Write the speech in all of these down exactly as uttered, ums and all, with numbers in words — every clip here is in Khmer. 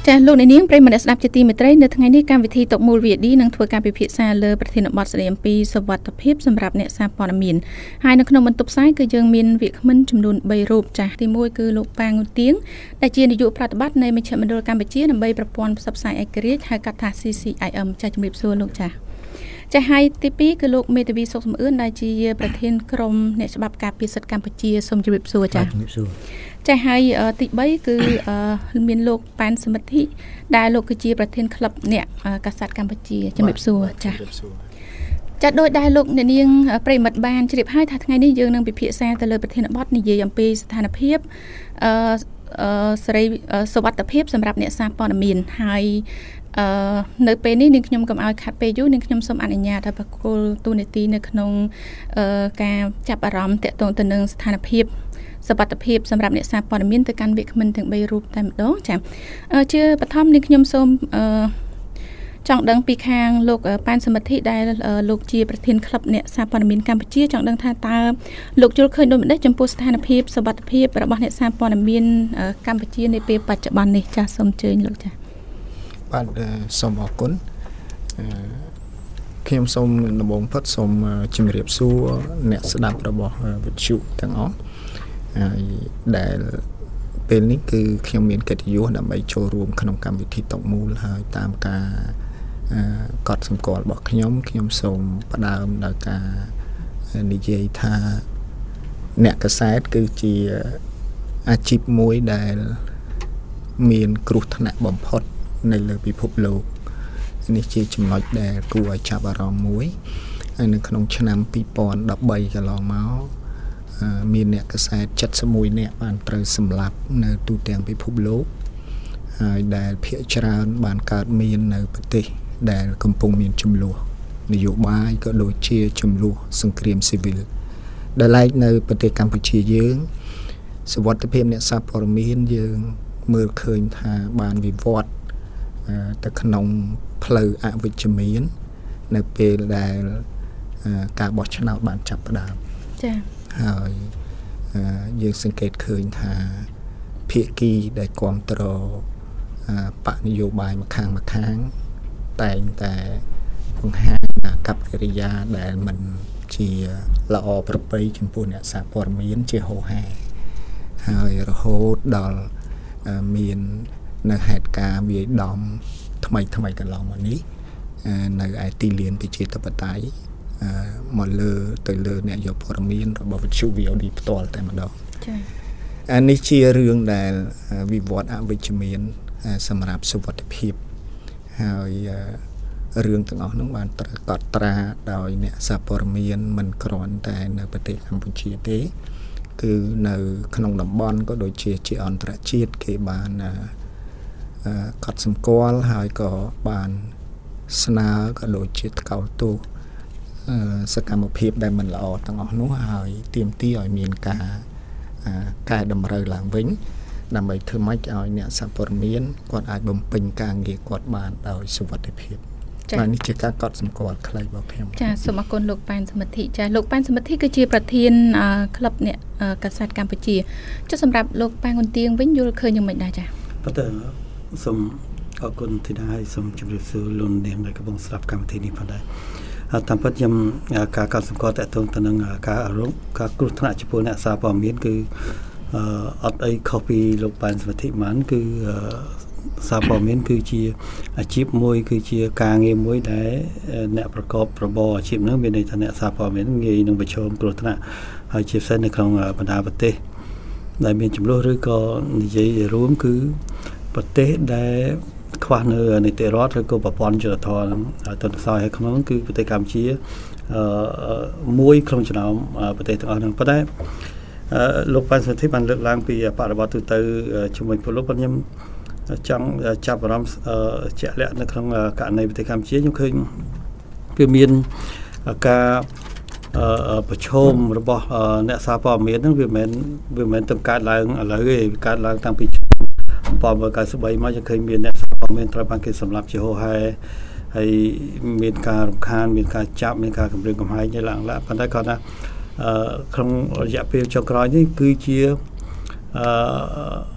ចាលោកអ្នកនាងប្រិយមិត្តស្ដាប់ជាទីមេត្រីនៅថ្ងៃនេះកម្មវិធីតកមូល វី ឌី នឹងធ្វើការពិភាក្សាលើប្រធានបទស្ដីអំពីសុវត្ថិភាពសម្រាប់អ្នកសារព័ត៌មានហើយនៅក្នុងបន្ទប់ផ្សាយគឺយើងមានវាគ្មិនចំនួនបីរូបចាស់ទីមួយគឺលោកប៉ាងុទៀងដែលជានាយកប្រតិបត្តិនៃមជ្ឈមណ្ឌលកម្ពុជាដើម្បីប្រព័ន្ធផ្សព្វផ្សាយឯករាជ្យហៅកាត់ថា ซี ซี ไอ เอ็ม ចាស់ជំរាបសួរលោកចាស់ចាស់ហើយទីពីរគឺលោកមេធាវីសុកសំអឿនដែលជាប្រធានក្រុមអ្នកច្បាប់ការពារសិទ្ធិកម្ពុជាសូមជម្រាបសួរចាស់ជំរាបសួរចាស់ហើយទីបីគឺមានលោកប៉ែនសមិទ្ធិដែលលោកគឺជាប្រធានក្លឹបអ្នកកាសែតកម្ពុជាជំរាបសួរចាស់ចាស់ដោយដែលលោកអ្នកនាងប្រិមិត្តបានជ្រាបហើយថាថ្ងៃនេះយើងនឹងពិភាក្សាទៅលើប្រធានបទនិយាយអំពីស្ថានភាពអឺសេរីសុវត្ថិភាពសម្រាប់អ្នកសារព័ត៌មានហើយអឺនៅពេលនេះនាងខ្ញុំកុំឲ្យខាត់ពេលយូរនាងខ្ញុំសូមអនុញ្ញាតឲ្យបកគលទូនីតិនៅក្នុងអឺការចាប់អារម្មណ៍តាក់ទងទៅនឹងស្ថានភាពសុវត្ថិភាពសម្រាប់អ្នកសារព័ត៌មានទៅកាន់វាគ្មិនទាំងបីរូបតែម្ដងចា៎ជាបឋមនាងខ្ញុំសូមអឺចង់ដឹងពីខាងលោកប៉ែនសមិទ្ធិដែលលោកជាប្រធានក្លឹបអ្នកសារព័ត៌មានកម្ពុជាចង់ដឹងថាតើលោកយល់ឃើញដូចម្ដេចចំពោះស្ថានភាពសុវត្ថិភាពរបស់អ្នកសារព័ត៌មានកម្ពុជានាពេលបច្ចុប្បន្ននេះចា៎សូមអញ្ជើញលោកចា៎បាទសូមអរគុណខ្ញុំសូមដំបូងផុតសូមជម្រាបសួរអ្នកស្ដាប់របស់វិទ្យុទាំងអស់ហើយដែលពេលនេះគឺខ្ញុំមានកិត្តិយសដើម្បីចូលរួមក្នុងកម្មវិធីតុកមូលហើយតាមការកត់សម្គាល់របស់ខ្ញុំខ្ញុំសូមផ្ដើមដោយការនិយាយថាអ្នកកាសែតគឺជាអាជីពមួយដែលមានគ្រោះថ្នាក់បំផុតនៅលើពិភពលោកនេះជាចំណុចដែលគួរឲ្យចាប់អារម្មណ៍មួយហើយនៅក្នុងឆ្នាំពីរពាន់ដប់បីកន្លងមកមានអ្នកកាសែតเจ็ดสิบเอ็ดនាក់បានត្រូវសម្លាប់នៅទូទាំងពិភពលោកហើយដែលភាគច្រើនបានកើតមាននៅប្រទេសដែលកំពុងមានចំនួននយោបាយក៏ដូចជាចំនួនសង្គ្រាមស៊ីវិលដែលឡែកនៅប្រទេសកម្ពុជាយើងសុវត្ថិភាពអ្នកសារព័ត៌មានយើងមើលឃើញថាបានវិវត្តទៅក្នុងផ្លូវអវិជ្ជមាននៅពេលដែលការបោះឆ្នោតបានចាប់ផ្ដើមចា៎ហើយយើងសង្កេតឃើញថាភាគីដែលគ្រប់គ្រងបកនយោបាយម្ខាងម្ខាងតែងតែបង្ហាញកប្បកិរិយាដែលមិនជាល្អប្រពៃចំពោះអ្នកសារព័ត៌មានជាហូរហែហើយរហូតដល់មាននៅហេតុការណ៍វាយដំថ្មីថ្មីកន្លងមកនេះនៅឯទីលានប្រជាធិបតេយ្យមកលើទៅលើអ្នកយកព័ត៌មានរបស់វិទ្យុ វី អូ ឌី ផ្ទាល់តែម្ដងចា៎អានេះជារឿងដែលវិវត្តអវិជ្ជមានសម្រាប់សុវត្ថិភាពហើយរឿងទាំងអស់នោះបានត្រូវកត់ត្រាដោយអ្នកសារព័ត៌មានមិនគ្រាន់តែនៅប្រទេសកម្ពុជាទេគឺនៅក្នុងតំបន់ក៏ដូចជាជាអន្តរជាតិគេបានកត់សម្គាល់ហើយក៏បានស្នើក៏ដូចជាថ្កោលទោសសកម្មភាពដែលមិនល្អទាំងអស់នោះហើយទាមទារឲ្យមានការកែតម្រូវឡើងវិញដើម្បីធ្វើម៉េចឲ្យអ្នកសារព័ត៌មានគាត់អាចបំពេញការងារគាត់បានដោយសុវត្ថិភាពបាទនេះជាការកត់សម្គាល់ខ្លីរបស់ខ្ញុំចាសូមអរគុណលោកប៉ែនសមិទ្ធិចាលោកប៉ែនសមិទ្ធិគឺជាប្រធានក្លឹបអ្នកកាសែតកម្ពុជាចុះសម្រាប់លោកប៉ែនគុនទៀងវិញយល់ឃើញយ៉ាងម៉េចដែរចាប៉ុន្តែសូមអរគុណទីដែរសូមជម្រាបសួរលោកនាងដែលកំពុងស្ដាប់កម្មវិធីនេះផងដែរតាមពិតខ្ញុំការកត់សម្គាល់តទៅទៅនឹងការអរំការគ្រោះថ្នាក់ចំពោះអ្នកសារព័ត៌មានគឺអត់អីខុសពីលោកប៉ែនសមិទ្ធិហ្មងគឺសារព័ត៌មានគឺជាអាជីពមួយគឺជាការងារមួយដែលអ្នកប្រកបរបរអាជីពហ្នឹងមានន័យថាអ្នកសារព័ត៌មានងាយនឹងប្រឈមគ្រោះថ្នាក់ហើយជាពិសេសនៅក្នុងបណ្ដាប្រទេសដែលមានចំនួនឬក៏និយាយរួមគឺប្រទេសដែលខ្វះនៅនីតិរដ្ឋឬក៏ប្រព័ន្ធយុត្តិធម៌ហើយទន្ទឹមសោយហើយក្នុងគឺប្រទេសកម្ពុជាអឺមួយក្នុងចំណោមប្រទេសទាំងអស់ហ្នឹងប៉ុន្តែលោកប៉ែនសមិទ្ធិបានលើកឡើងពីបរិបទទូទៅជាមួយពលរដ្ឋខ្ញុំចង់ចាប់អារម្មណ៍ជាក់លាក់នៅក្នុងករណីប្រទេសកម្ពុជាខ្ញុំឃើញវាមានការប្រឈមរបស់អ្នកសារព័ត៌មានហ្នឹងវាមិនវាមិនទៅកើតឡើងឥឡូវទេកើតឡើងតាំងពីឆ្នាំmột nghìn chín trăm chín mươi baមកយើងឃើញមានអ្នកសារព័ត៌មានត្រូវបានគេសម្លាប់ជាហូរហែហើយមានការរំខានមានការចាប់មានការគំរាមកំហែងយ៉ាងឡើងឡាប៉ុន្តែគាត់ថាក្នុងរយៈពេលចុងក្រោយនេះគឺជាអឺ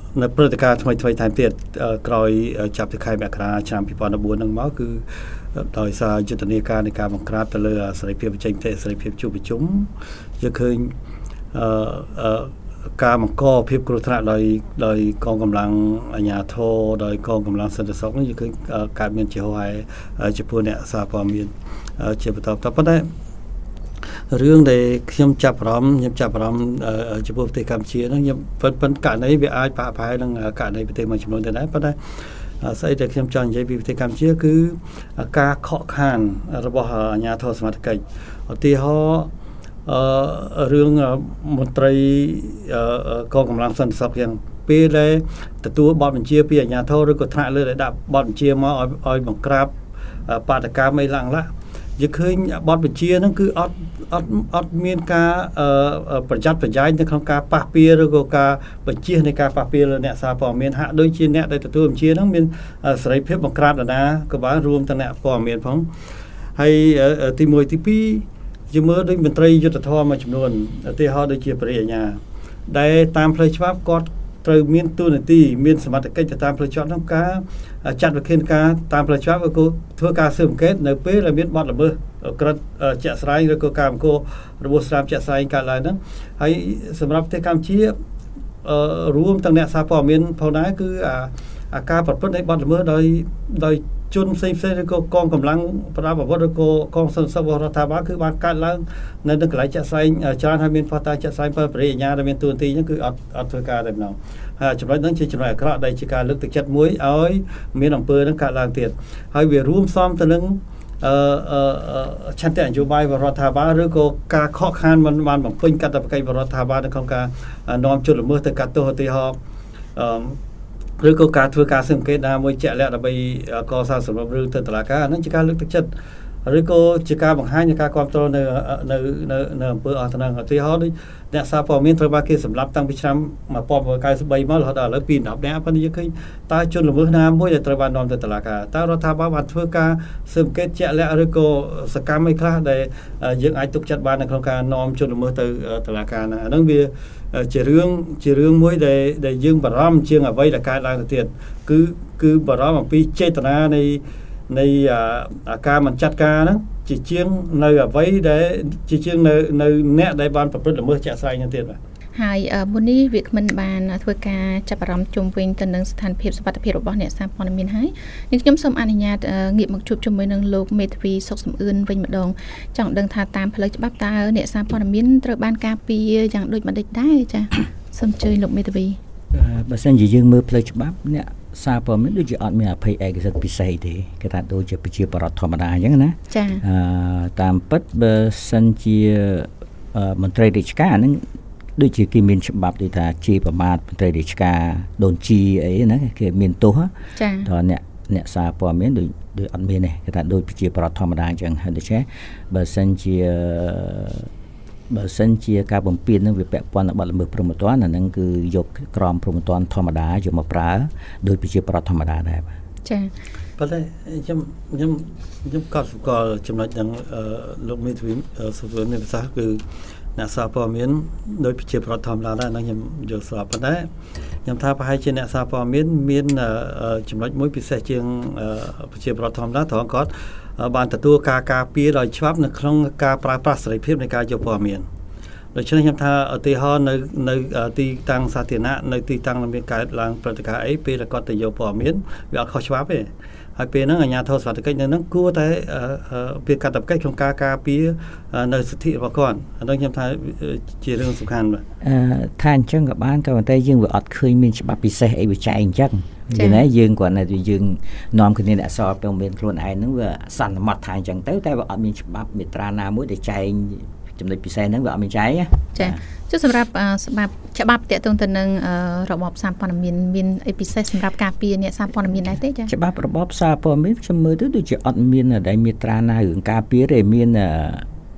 នៅព្រឹត្តិការណ៍ថ្មីថ្មីថែមទៀតក្រោយចាប់ពីខែមករាឆ្នាំពីរពាន់ដប់បួនហ្នឹងមកគឺដោយសារយុទ្ធនាការនៃការបង្ក្រាបទៅលើសេរីភាពបញ្ចេញមតិសេរីភាពជួបប្រជុំយើងឃើញអឺការបង្កភាពគ្រោះថ្នាក់ដោយដោយកងកម្លាំងអាជ្ញាធរដោយកងកម្លាំងសន្តិសុខនេះយើងឃើញកើតមានជាហោហែចំពោះអ្នកសារព័ត៌មានជាបន្តបន្ទាប់ប៉ុន្តែរឿងដែលខ្ញុំចាប់អារម្មណ៍ខ្ញុំចាប់អារម្មណ៍ចំពោះប្រទេសកម្ពុជាហ្នឹងខ្ញុំប៉ុន្តែករណីវាអាចប្រហែលនឹងករណីប្រទេសមួយចំនួនទៅដែរប៉ុន្តែស្អីដែលខ្ញុំចង់និយាយពីប្រទេសកម្ពុជាគឺការខកខានរបស់អាជ្ញាធរសមត្ថកិច្ចឧទាហរណ៍អឺរឿងមន្ត្រីកងកម្លាំងសន្តិសុខយ៉ាងពេលដែលទទួលបទបញ្ជាពីអាជ្ញាធរឬក៏ថ្នាក់លើដែលដាក់បទបញ្ជាមកឲ្យឲ្យបង្ក្រាបបាតកម្មអីឡើងឡាយើងឃើញបទបញ្ជាហ្នឹងគឺអត់អត់អត់មានការប្រយ័ត្នប្រយែងនៅក្នុងការប៉ះពាល់ឬក៏ការបញ្ជានៃការប៉ះពាល់អ្នកសារព័ត៌មានហាក់ដូចជាអ្នកដែលទទួលបញ្ជាហ្នឹងមានសេរីភាពបង្ក្រាបដណាក៏បានរួមទាំងអ្នកព័ត៌មានផងហើយទីមួយទីពីរជាមើលដូចមន្ត្រីយុទ្ធធម៌មួយចំនួនឧទាហរណ៍ដូចជាព្រះអាជ្ញាដែលតាមផ្លូវច្បាប់គាត់ត្រូវមានទូនាទីមានសមត្ថកិច្ចទៅតាមផ្លូវច្បាប់ក្នុងការចាត់វិធានការតាមផ្លូវច្បាប់ឬក៏ធ្វើការស៊ើបអង្កេតនៅពេលដែលមានបទល្មើសក្រិតជាក់ស្ដែងឬក៏ការបង្ករបួសស្នាមជាក់ស្ដែងកើតឡើងហ្នឹងហើយសម្រាប់ប្រទេសកម្ពុជារួមទាំងអ្នកសារព័ត៌មានផងដែរគឺអាការប្រព្រឹត្តនៃបទល្មើសដោយដោយជនផ្សេងផ្សេងឬក៏កងកម្លាំងប្រដាប់អាវុធឬក៏កងសន្តិសុខរដ្ឋាភិបាលគឺបានកើតឡើងនៅនៅកន្លែងចាក់ស្ដែងច្រើនហើយមានផុសតាចាក់ស្ដែងបើព្រះអាជ្ញាដែលមានទួនាទីហ្នឹងគឺអត់អត់ធ្វើការតែម្ដងហើយចំណុចហ្នឹងជាចំណុចអាក្រក់ដែលជាការលើកទឹកចិត្តមួយឲ្យមានអំពើហ្នឹងកើតឡើងទៀតហើយវារួមផ្សំទៅនឹងអឺឆន្ទៈនយោបាយរដ្ឋាភិបាលឬក៏ការខកខានមិនបានបំពេញកាតព្វកិច្ចរដ្ឋាភិបាលនៅក្នុងការនាំជនល្មើសទៅកាត់ទោសឧទាហរណ៍អឺឬក៏ការធ្វើការស៊ើបអង្កេតណាមួយជាក់លាក់ដើម្បីកសាងសំណុំរឿងទៅតុលាការហ្នឹងជាការលើកទឹកចិត្តឬក៏ជាការបង្ហាញនៃការគ្រប់គ្រងនៅនៅនៅនៅអំពើអស់ហ្នឹងឧទាហរណ៍ដូចអ្នកសារព័ត៌មានត្រូវបានគេសម្លាប់តាំងពីឆ្នាំmột nghìn chín trăm chín mươi baមករហូតដល់ឥឡូវពីដប់នាក់ប៉ុន្តែយើងឃើញតើជនល្មើសណាមួយដែលត្រូវបាននាំទៅតុលាការតើរដ្ឋាភិបាលបានធ្វើការស៊ើបអង្កេតជាក់លាក់ឬក៏សកម្មអីខ្លះដែលយើងអាចទុកចិត្តបាននៅក្នុងការនាំជនល្មើសទៅតុលាការហ្នឹងអាហ្នឹងវាជារឿងជារឿងមួយដែលដែលយើងបារម្ភជាងអ្វីដែលកើតឡើងទៅទៀតគឺគឺបារម្ភអំពីចេតនានៃនៃការមិនចាត់ការហ្នឹងជាជាងនៅអ្វីដែលជាជាងនៅនៅអ្នកដែលបានប្រព្រឹត្តល្មើសជាក់ស្ដែងហ្នឹងទៀតបាទហើយមុននេះវាគ្មិនបានធ្វើការចាប់អារម្មណ៍ជុំវិញទៅនឹងស្ថានភាពសុវត្ថិភាពរបស់អ្នកសារព័ត៌មានហើយនេះខ្ញុំសូមអនុញ្ញាតងាកមកជួបជាមួយនឹងលោកមេធាវីសុកសំអឿនវិញម្ដងចង់ដឹងថាតាមផ្លូវច្បាប់តើអ្នកសារព័ត៌មានត្រូវបានការពារយ៉ាងដូចម្ដេចដែរចា៎សូមអញ្ជើញលោកមេធាវីបើសិនជាយើងមើលផ្លូវច្បាប់អ្នកសារព័ត៌មានដូចជាអត់មានអភ័យឯកសិទ្ធិពិសេសទេគេថាដូចជាប្រជាពលរដ្ឋធម្មតាអញ្ចឹងណាចា៎អឺតាមពិតបើសិនជាមន្ត្រីរាជការហ្នឹងដូចជាគេមានច្បាប់ដូចថាជាប្រមាថមន្ត្រីរាជការដូនជីអីណាគេមានទោសចា៎ដល់អ្នកអ្នកសារព័ត៌មានដូចដូចអត់មានទេគេថាដូចប្រជាពលរដ្ឋធម្មតាអញ្ចឹងហើយដូច្នេះបើសិនជាបើសិនជាការបំពេញនឹងវាពាក់ព័ន្ធនឹងបទល្មើសព្រហ្មទណ្ឌអាហ្នឹងគឺយកក្រមព្រហ្មទណ្ឌធម្មតាយកមកប្រើដោយប្រជាពលរដ្ឋធម្មតាដែរបាទចា៎ប៉ុន្តែខ្ញុំខ្ញុំខ្ញុំកត់ស្គាល់ចំណុចហ្នឹងលោកមេធាវីសុវណ្ណមានប្រសាសន៍គឺអ្នកសារព័ត៌មានដោយប្រជាពលរដ្ឋធម្មតាដែរហ្នឹងខ្ញុំយល់ស្របប៉ុន្តែខ្ញុំថាប្រហែលជាអ្នកសារព័ត៌មានមានចំណុចមួយពិសេសជាងប្រជាពលរដ្ឋធម្មតាត្រង់គាត់បានទទួលការការពារដោយច្បាប់នៅក្នុងការប្រើប្រាស់សេរីភាពនៃការយកព័ត៌មានដូច្នេះខ្ញុំថាឧទាហរណ៍នៅនៅទីតាំងសាធារណៈនៅទីតាំងមានកើតឡើងព្រឹត្តិការណ៍អីពេលគាត់ទៅយកព័ត៌មានវាអត់ខុសច្បាប់ទេហើយពេលហ្នឹងអាជ្ញាធរសុវត្ថិកិច្ចនៅហ្នឹងគួរតែពីកាតព្វកិច្ចក្នុងការការពារនៅសិទ្ធិរបស់គាត់អានោះខ្ញុំថាជារឿងសំខាន់បាទអឺថាអញ្ចឹងក៏បានក៏ប៉ុន្តែយើងវាអត់ឃើញមានច្បាប់ពិសេសអីវាចែកអញ្ចឹងយល់ទេយើងគាត់តែយើងនាំគ្នាអ្នកសព័ត៌មានខ្លួនឯងហ្នឹងវាសន្មត់ថាអញ្ចឹងទៅតែវាអត់មានច្បាប់មាត្រាណាមួយដែលចែកចំណុចពិសេសហ្នឹងវាអត់មានចែកចា៎ចុះសម្រាប់ច្បាប់ច្បាប់តាក់ទងទៅនឹងរបបសារព័ត៌មានមានអីពិសេសសម្រាប់ការពារអ្នកសារព័ត៌មានដែរទេចា៎ច្បាប់របបសារព័ត៌មានខ្ញុំមើលទៅដូចជាអត់មានដែលមាត្រាណារឿងការពារទេមាន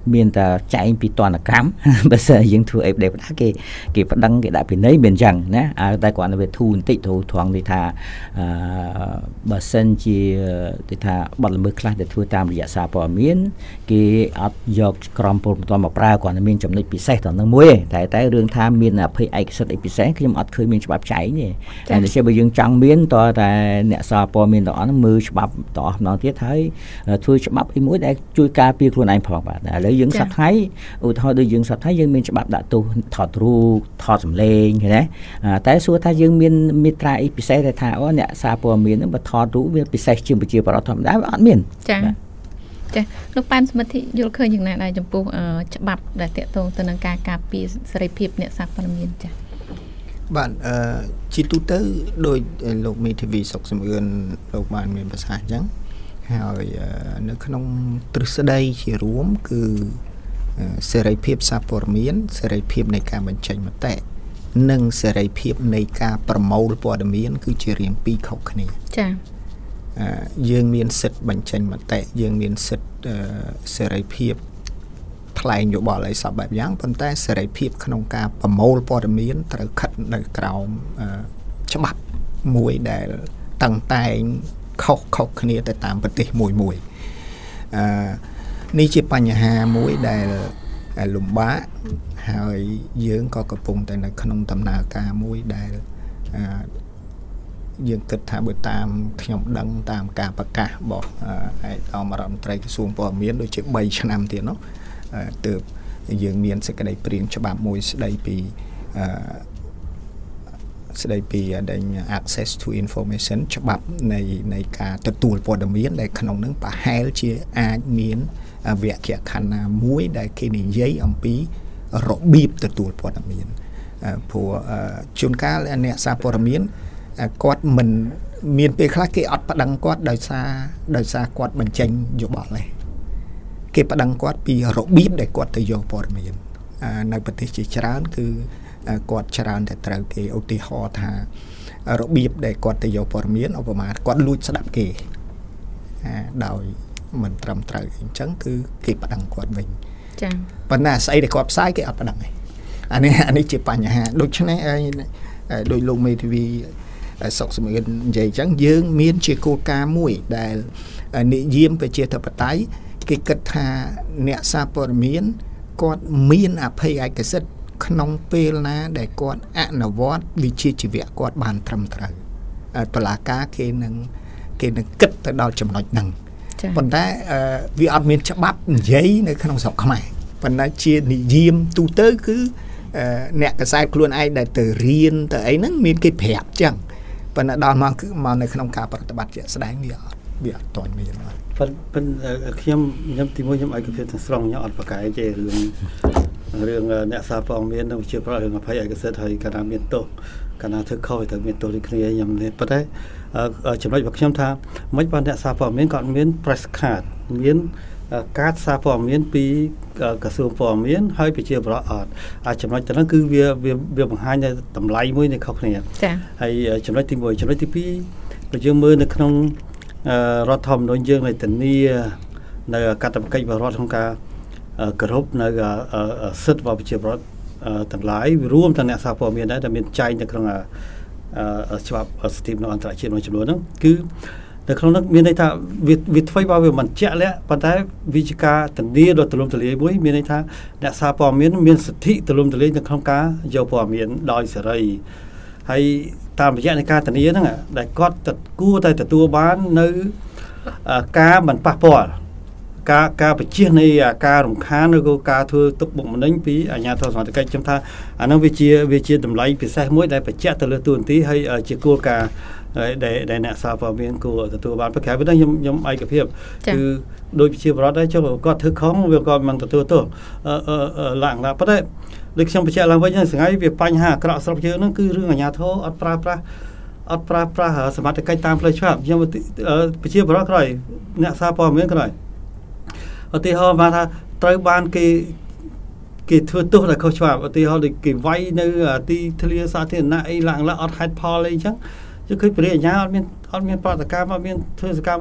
មានតែចែងពីតនកម្មបើសិនយើងធ្វើអីដែរគេគេប្តឹងគេដាក់ពិន័យមានចឹងណាតែគាត់នៅវាធូរបន្តិចធូរត្រង់នេះថាអឺបើសិនជាគេថាបទល្មើសខ្លះដែលធ្វើតាមរយៈសារព័ត៌មានគេអត់យកក្រមពលបន្តមកប្រើគាត់មានចំណុចពិសេសដល់នឹងមួយតែតែរឿងថាមានអភ័យឯកសិទ្ធិអីពិសេសខ្ញុំអត់ឃើញមានច្បាប់ចែងទេតែដូចជាបើយើងចង់មានតើតែអ្នកសារព័ត៌មានទាំងអស់ហ្នឹងមើលច្បាប់តអស់ម្ដងទៀតហើយធ្វើច្បាប់អីមួយដែលជួយការពារខ្លួនឯងផងបាទឥឡូវយើងសប្តាហ៍ថ្ងៃឧទាហរណ៍ដូចយើងសប្តាហ៍យើងមានច្បាប់ដាក់ទោសថតរូបថតសម្លេងណាតែសួរថាយើងមានមាត្រាអីពិសេសដែលថាអូអ្នកសារព័ត៌មានហ្នឹងបើថតរូបវាពិសេសជាងប្រជាពលរដ្ឋធម្មតាអត់មានចាចាលោកប៉ែនសមិទ្ធិយល់ឃើញយ៉ាងណាដែរចំពោះច្បាប់ដែលតាក់ទងទៅនឹងការការពារសេរីភាពអ្នកសារព័ត៌មានចាបាទអឺជាទូទៅដោយលោកមេធាវីសុកសំអឿនលោកបានមានប្រសាសន៍អញ្ចឹងហើយនៅក្នុងទ្រឹស្ដីជារួមគឺសេរីភាពសារព័ត៌មានសេរីភាពនៃការបញ្ចេញមតិនិងសេរីភាពនៃការប្រមូលព័ត៌មានគឺជារៀងពីរខុសគ្នាចា៎យើងមានសិទ្ធិបញ្ចេញមតិយើងមានសិទ្ធិសេរីភាពថ្លែងយោបល់អីសពបែបយ៉ាងប៉ុន្តែសេរីភាពក្នុងការប្រមូលព័ត៌មានត្រូវខិតនៅក្រោមច្បាប់មួយដែលតឹងតែងខុសខុសគ្នាទៅតាមប្រទេសមួយមួយអឺនេះជាបញ្ហាមួយដែលលំបាកហើយយើងក៏កំពុងតែនៅក្នុងដំណើរការមួយដែលអឺយើងគិតថាបើតាមខ្ញុំដឹងតាមការប្រកាសរបស់ឯកឧត្តមរដ្ឋមន្ត្រីក្រសួងព័ត៌មានដូចជាបីឆ្នាំទៀតនោះទើបយើងមានសេចក្តីព្រាងច្បាប់មួយស្តីពីអឺស្តីពីដែល access to information ច្បាប់នៃនៃការទទួលព័ត៌មានដែលក្នុងនឹងប្រហែលជាអាចមានវគ្គខណ្ឌណាមួយដែលគេនិយាយអំពីរបៀបទទួលព័ត៌មានព្រោះជួនកាលអ្នកសារព័ត៌មានគាត់មិនមានពេលខ្លះគេអត់ប្តឹងគាត់ដោយសារដោយសារគាត់បញ្ចេញយោបល់ទេគេប្តឹងគាត់ពីរបៀបដែលគាត់ទៅយកព័ត៌មាននៅប្រទេសជាច្រើនគឺគាត់ច្រើនតែត្រូវគេឧទាហរណ៍ថារបៀបដែលគាត់ទៅយកព័ត៌មានឧបមាគាត់លួចស្ដាប់គេដោយមិនត្រឹមត្រូវអញ្ចឹងគឺគេប្តឹងគាត់វិញចា៎ប៉ុន្តែស្អីដែលគាត់ផ្សាយគេអត់ប្តឹងទេអានេះអានេះជាបញ្ហាដូច្នេះដោយលោកមេធាវីសុកសំអឿននិយាយអញ្ចឹងយើងមានជាគោលការណ៍មួយដែលនិយាមប្រជាធិបតេយ្យគេគិតថាអ្នកសារព័ត៌មានគាត់មានអភ័យឯកសិទ្ធិក្នុងពេលណាដែលគាត់អនុវត្តវិជ្ជាជីវៈគាត់បានត្រឹមត្រូវតុលាការគេនឹងគេនឹងគិតទៅដល់ចំណុចហ្នឹងប៉ុន្តែវាអត់មានច្បាប់និយាយនៅក្នុងស្រុកខ្មែរប៉ុន្តែជានិយមទូទៅគឺអ្នកកសែតខ្លួនឯងដែលទៅរៀនទៅអីហ្នឹងមានគេប្រាប់ចឹងប៉ុន្តែដល់មកគឺមកនៅក្នុងការប្រតិបត្តិជាក់ស្ដែងវាអត់វាអត់ទាន់មានបាទប៉ុន្តែខ្ញុំខ្ញុំទីមួយខ្ញុំឯកភាពទាំងស្រុងខ្ញុំអត់ប្រកែកទេរឿងរឿងអ្នកសារព័ត៌មាននិងវិជាប្រវត្តិរឿងអភ័យឯកសិទ្ធិហើយកាលណាមានទោសកាលណាធ្វើខុសទៅមានទោសដូចគ្នាខ្ញុំប៉ុន្តែចំណុចរបស់ខ្ញុំថាមិនបានអ្នកសារព័ត៌មានគាត់មាន press card មានកាតសារព័ត៌មានពីក្រសួងព័ត៌មានហើយប្រជាប្រដ្ឋអត់អាចចំណុចទៅហ្នឹងគឺវាវាបង្ហាញនៅតម្លៃមួយនៃខុសគ្នាចា៎ហើយចំណុចទីមួយចំណុចទីពីរបើយើងមើលនៅក្នុងរដ្ឋធម្មនុញ្ញយើងនៃធានានៅកាតព្វកិច្ចរបស់រដ្ឋក្នុងការគោរពនៅសិទ្ធិរបស់ប្រជាប្រដ្ឋទាំងឡាយរួមទាំងអ្នកសារព័ត៌មានដែរដែលមានចែងនៅក្នុងច្បាប់សិទ្ធិមនុស្សអន្តរជាតិមួយចំនួនហ្នឹងគឺនៅក្នុងនោះមានន័យថាវាវាធ្វើឲ្យវាមិនជាក់លាក់ប៉ុន្តែវិជាការធានាដ៏ទូលំទូលាយមួយមានន័យថាអ្នកសារព័ត៌មានមានសិទ្ធិទូលំទូលាយនៅក្នុងការយកព័ត៌មានដោយសេរីហើយតាមរយៈនៃការធានាហ្នឹងដែលគាត់គួរតែទទួលបាននៅការមិនប៉ះពាល់ការការបញ្ជានៃការរំខានឬក៏ការធ្វើទុកបុកម្នេញពីអាជ្ញាធរសមត្ថកិច្ចខ្ញុំថាអាហ្នឹងវាជាវាជាតម្លៃពិសេសមួយដែលបញ្ជាក់ទៅលើទូនទីហើយជាគោលការណ៍ដែលដែលអ្នកសារព័ត៌មានគួរទទួលបានប្រកែកវិញខ្ញុំខ្ញុំឯកភាពគឺដោយប្រជាប្រដ្ឋដែរចុះគាត់ធ្វើខុសវាគាត់មិនទទួលទោសឡើងណាប៉ុន្តែដូចខ្ញុំបញ្ជាក់ឡើងវិញថ្ងៃវាបញ្ហាអាក្រក់ស្រុកយើងហ្នឹងគឺរឿងអាជ្ញាធរអត់ប្រើប្រាស់អត់ប្រើប្រាស់សមត្ថកិច្ចតាមផ្លូវច្បាប់ខ្ញុំប្រជាប្រដ្ឋក្រោយអ្នកសារព័ត៌មានក្រោយឧទាហរណ៍មកថាត្រូវបានគេគេធ្វើទោសដោយខុសច្បាប់ឧទាហរណ៍ដូចគេវាយនៅទីធ្លាសាធារណៈអីឡើងឡើងអត់ហេតុផលអីអញ្ចឹងគឺឃើញព្រះអាជ្ញាអត់មានអត់មានប្រតិកម្មអត់មានធ្វើសកម្ម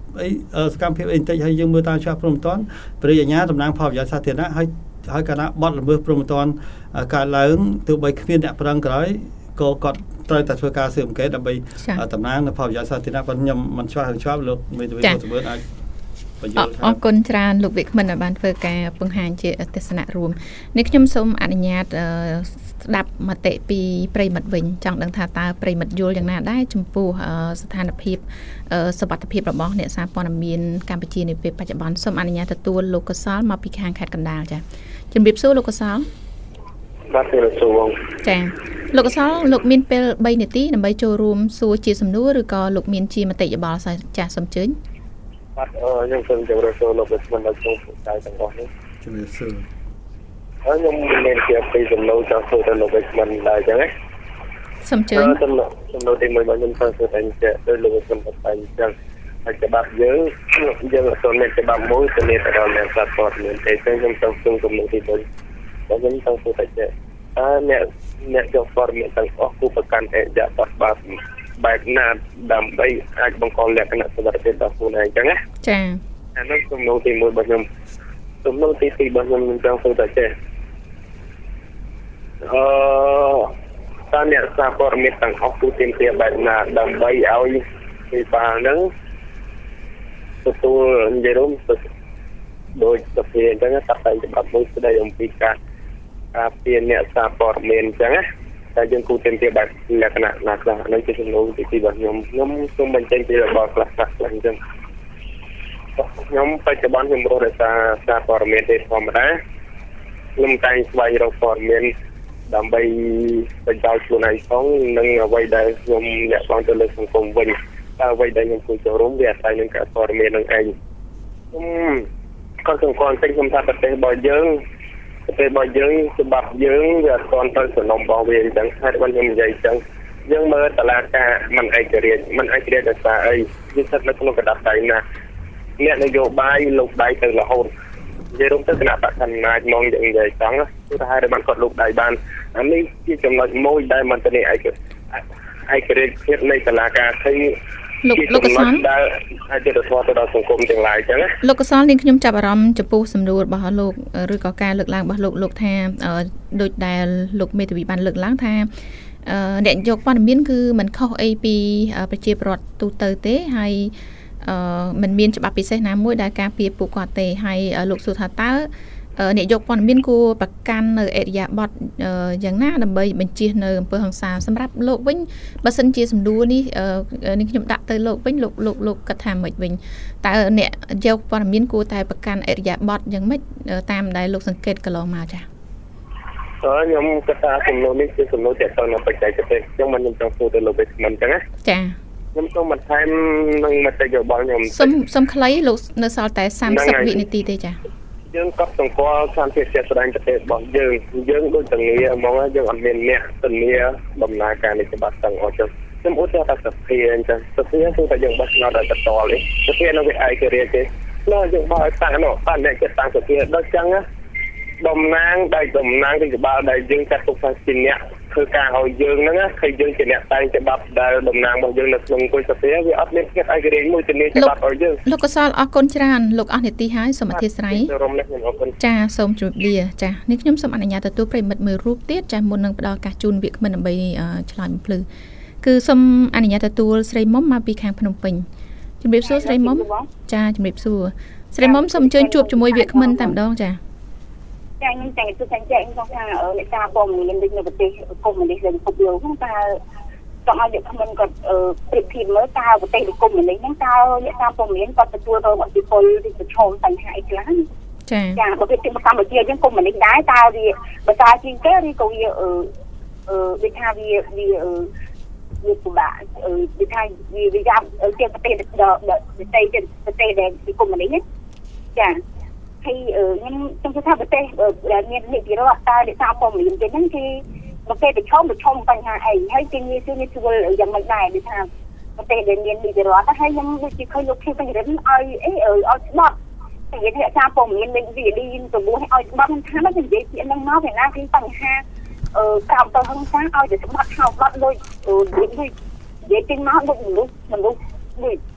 អីសកម្មភាពអីបន្តិចហើយយើងមើលតាមច្បាប់ព្រំប្រទានព្រះអាជ្ញាតំណាងផលប្រយោជន៍សាធារណៈហើយហើយកាលណាបទល្មើសព្រំប្រទានកើតឡើងទោះបីគ្មានអ្នកប្រឹងក្រោយក៏គាត់ត្រូវតែធ្វើការស៊ើបអង្កេតដើម្បីតំណាងនៅផលប្រយោជន៍សាធារណៈប៉ុន្តែខ្ញុំមិនឆ្លោះរឿងច្បាប់លោកមេធាវីសុវឿនអាចបញ្យល់ថាអរគុណច្រើនលោកវិក្មិនបានធ្វើការបង្ហាញជាទស្សនៈរួមនេះខ្ញុំសូមអនុញ្ញាតស្ដាប់មតិពីប្រិមិត្តវិញចង់ដឹងថាតើប្រិមិត្តយល់យ៉ាងណាដែរចំពោះស្ថានភាពសុវត្ថិភាពរបស់អ្នកសារព័ត៌មានកម្ពុជានាពេលបច្ចុប្បន្នសូមអនុញ្ញាតទទួលលោកកសលមកពីខាងខេត្តកណ្ដាលចា៎ជំរាបសួរលោកកសលបាទជំរាបសួរបងចា៎លោកកសលលោកមានពេលបីនាទីដើម្បីចូលរួមសួរជាសំណួរឬក៏លោកមានជាមតិយោបល់ចាស់សូមអញ្ជើញបាទខ្ញុំសូមជម្រាបសួរលោកវិស្វនៅក្នុងផ្សាយទាំងអស់នេះជំរាបសួរហើយខ្ញុំមានជាពីសំណួរចង់សួរទៅលោកវិស្វដែរអញ្ចឹងណាសូមអញ្ជើញសំណួរសំណួរទីមួយរបស់ខ្ញុំសូមសួរតែទៅលោកវិស្វបន្តតែអញ្ចឹងហើយច្បាប់យើងយើងអត់សូវមានច្បាប់មួយទៅនេះទៅដល់អ្នកសាស្ត្រព័ត៌មានទេខ្ញុំសូមសួរសំណួរទីមួយបើខ្ញុំសូមសួរតែចេះអឺអ្នកអ្នកយកព័ត៌មានទាំងអស់គូប្រកាន់អេយ៉ាបតបាបែបណាដើម្បីអាចបង្កលក្ខណៈសុវត្ថិភាពដល់ខ្លួនឯងអញ្ចឹងណាចា៎អានោះសំណួរទីមួយរបស់ខ្ញុំសំណួរទីពីររបស់ខ្ញុំខ្ញុំចង់សួរតែចេះអឺតើអ្នកសារព័ត៌មានទាំងអស់គូទាមទារបែបណាដើម្បីឲ្យវិបាលហ្នឹងទទួលនិយាយរួមដោយសភាអញ្ចឹងតាក់តែច្បាប់មួយស្ដីអំពីការការពារអ្នកសារព័ត៌មានអញ្ចឹងណាតែយើងគូទាមទារបែបលក្ខណៈណាខ្លះនេះជាសំណួរទីពីររបស់ខ្ញុំខ្ញុំសូមបញ្ចេញពីរបបខ្លះខ្លះអញ្ចឹងខ្ញុំបច្ចុប្បន្នខ្ញុំរស់នៅសារសារព័ត៌មានទេធម្មតាខ្ញុំតែងស្វែងរកព័ត៌មានដើម្បីបញ្ចោលខ្លួនឯងផងនិងអ្វីដែលខ្ញុំលាក់បាំងទៅលើសង្គមវិញតើអ្វីដែលខ្ញុំគួរចូលរួមវាអាស្រ័យនឹងការព័ត៌មាននឹងឯងខ្ញុំក៏សង្កត់តែខ្ញុំថាប្រទេសរបស់យើងប្រទេសរបស់យើងច្បាប់យើងវាអត់ទាន់ទៅសំណុំរបស់វាអញ្ចឹងហើយបើខ្ញុំនិយាយអញ្ចឹងយើងមើលតឡាការមិនឯករាជ្យមិនឯករាជ្យដោយសារអីវាស្ថិតនៅក្នុងកណ្ដាប់ដៃណាអ្នកនយោបាយលោកដៃទៅរហូតនិយាយរួមទៅគណៈបកកណ្ដាលមកយ៉ាងនិយាយចង់គឺថាហើយបានគាត់លោកដៃបានអានេះជាចំណុចមួយដែលមិនទៅនេះឯកឯករាជ្យភាពនៃតឡាការឃើញលោកលោកកសលដែលអាចទៅធ្វើទៅដល់សង្គមទាំងឡាយអញ្ចឹងណាលោកកសលនាងខ្ញុំចាប់អារម្មណ៍ចំពោះសំណួររបស់លោកឬក៏ការលើកឡើងរបស់លោកលោកថាដូចដែលលោកមេធាវីបានលើកឡើងថាអ្នកយកព័ត៌មានគឺមិនខុសអីពីប្រជាពលរដ្ឋទូទៅទេហើយមិនមានច្បាប់ពិសេសណាមួយដែលការពារពួកគាត់ទេហើយលោកសួរថាតើអ្នកយកព័ត៌មានគួរប្រកាន់នៅអរិយាប័ត្រយ៉ាងណាដើម្បីបញ្ជៀសនៅអំពើហិង្សាសម្រាប់លោកវិញបើសិនជាសំណួរនេះនេះខ្ញុំដាក់ទៅលោកវិញលោកលោកលោកគិតថាម៉េចវិញតើអ្នកយកព័ត៌មានគួរតែប្រកាន់អរិយាប័ត្រយ៉ាងម៉េចតាមដែលលោកសង្កេតកន្លងមកចា៎ខ្ញុំគិតថាសំណួរនេះគឺសំណួរទាក់ទងនឹងបច្ចេកទេសខ្ញុំមិនខ្ញុំចង់សួរទៅលោកវិស្វមិនអញ្ចឹងណាចា៎ខ្ញុំសូមបន្ថែមនឹងមតិយោបល់ខ្ញុំសូមសូមខ្លីលោកនៅសល់តែសាមសិបវិនាទីទេចា៎យើងក៏សង្កល់សន្តិភាពស្ដែងប្រទេសរបស់យើងយើងដូចទាំងងារហ្មងយើងអត់មានអ្នកធានាដំណើរការនៃច្បាប់ទាំងអស់ចឹងខ្ញុំឧទាហរណ៍ថាសភាអញ្ចឹងសភាគឺតែយើងបោះឆ្នោតដោយតតនេះសភានៅវាឯករាជ្យទេនោះយើងបោះឲ្យតាំងនោះតាំងអ្នកចិត្តតាំងសភាដូចចឹងណាតំណាងដែលតំណាងទីក្បាលដែលយើងចាត់ទុកថាជាអ្នកធ្វើការឲ្យយើងហ្នឹងណាគឺយើងជាអ្នកតែងច្បាប់ដែលតំណាងរបស់យើងនៅក្នុងគុយសភាវាអត់មានភាពឯករាជ្យមួយទៅនេះច្បាប់ឲ្យយើងលោកកសលអរគុណច្រើនលោកអស់នាទីហើយសូមអធិស្ឋានចាសូមជម្រាបលាចានេះខ្ញុំសូមអនុញ្ញាតទទួលប្រិមិត្តមួយរូបទៀតចាមុននឹងផ្ដល់ឱកាសជូនវាគ្មិនដើម្បីឆ្លើយបំភ្លឺគឺសូមអនុញ្ញាតទទួលស្រីមុំមកពីខាងភ្នំពេញជម្រាបសួរស្រីមុំចាជម្រាបសួរស្រីមុំសូមអញ្ជើញជួបជាមួយវាគ្មិនតែម្ដងចាចាខ្ញុំតែគឺតែចែកខ្ញុំថាអ្នកតាបងមានដូចនៅប្រទេសកុម្មុយនីសលើពិភពលោកហ្នឹងតើចង់ឲ្យវាគ្មិនគាត់ប្រៀបធៀបមើលតើប្រទេសកុម្មុយនីសហ្នឹងតើអ្នកតាបងមានគាត់ទទួលរងអតិពលឬប្រឈមបញ្ហាអីខ្លះចាចាបើវាទីកម្ពុជាយើងកុម្មុយនីសដែរតើវាបើតើជាងគេឬក៏វាអឺអឺវាថាវាវាអឺវាពិបាកអឺវាថាវាវាយ៉ាងជាប្រទេសប្រទេសប្រទេសដែលពីកុម្មុយនីសចាហើយខ្ញុំចង់ថាប្រទេសដែលមាននីតិរដ្ឋតើអ្នកសារព័ត៌មានទៀតហ្នឹងគឺប្រទេសប្រឈមប្រឈមបញ្ហាអីហើយគេងាយស្រួលងាយស្រួលយ៉ាងម៉េចដែរដូចថាប្រទេសដែលមាននីតិរដ្ឋហើយខ្ញុំដូចជាឃើញលោកភីបញ្ញរិនឲ្យអីឲ្យច្បាប់តែនិយាយអ្នកសារព័ត៌មានលេងវីឌីទៅមួយឲ្យច្បាប់មិនថាមិននិយាយពីហ្នឹងមកពីណាគឺបញ្ហាអឺក្រោមទៅហឹងសាឲ្យតែច្បាប់ហៅបាត់លុយលុយនិយាយពីមកដូចមនុស្សមនុស្សដូច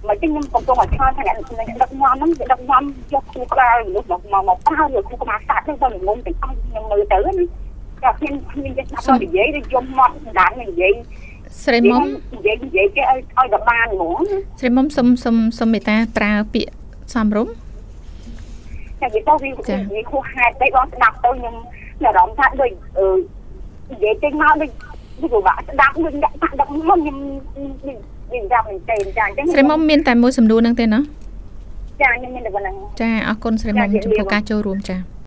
mà chứ nhưng còn tôi mà cho thằng này đập ngon lắm đập ngon cho khu ba lúc mà mà một bao rồi khu mà sạt nó còn ngôn thì không mười tử cả phiên phiên cái sao để dễ để dùng mọt đạn này vậy ស្រីមុំនិយាយនិយាយគេឲ្យឲ្យដល់បានហ្មងស្រីមុំសុំសុំសុំមេត្តាប្រើពាក្យសំរុំតែនិយាយទៅវាវាខុសហេតុតែបងស្ដាប់ទៅខ្ញុំអារម្មណ៍ថាដូចអឺនិយាយចេញមកដូចវាពិបាកស្ដាប់ដូចដាក់ដាក់ដាក់មកខ្ញុំនិយាយមែនទេចាអញ្ចឹងស្រីមុំមានតែមួយសំណួរហ្នឹងទេណាចាខ្ញុំមានតែប៉ុណ្្នឹងចាអរគុណស្រីមុំចំពោះការចូលរួមចា